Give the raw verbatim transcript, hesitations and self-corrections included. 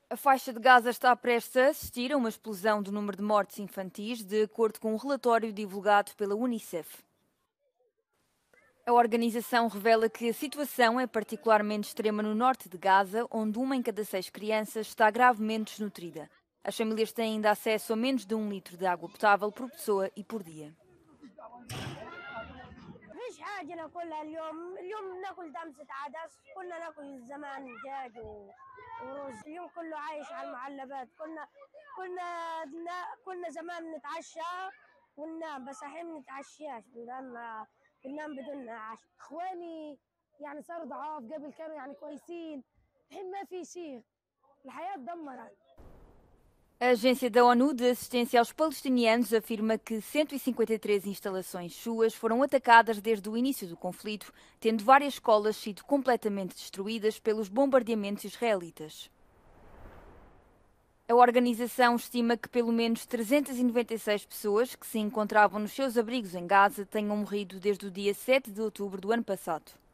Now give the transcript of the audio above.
A faixa de Gaza está prestes a assistir a uma explosão do número de mortes infantis, de acordo com um relatório divulgado pela Unicef. A organização revela que a situação é particularmente extrema no norte de Gaza, onde uma em cada seis crianças está gravemente desnutrida. As famílias têm ainda acesso a menos de um litro de água potável por pessoa e por dia. فيش حاجة ناكلها اليوم اليوم ناكل دمسة عدس كنا ناكل زمان دجاج و- ورز اليوم كله عايش على المعلبات كنا كنا نا- كنا زمان نتعشى وننام بس الحين ما نتعشاش بننام بننام بدون عشاء اخواني يعني صاروا ضعاف قبل كانوا يعني كويسين الحين ما في شيء الحياة اتدمرت. A Agência da ONU de Assistência aos Palestinianos afirma que cento e cinquenta e três instalações suas foram atacadas desde o início do conflito, tendo várias escolas sido completamente destruídas pelos bombardeamentos israelitas. A organização estima que pelo menos trezentas e noventa e seis pessoas que se encontravam nos seus abrigos em Gaza tenham morrido desde o dia sete de outubro do ano passado.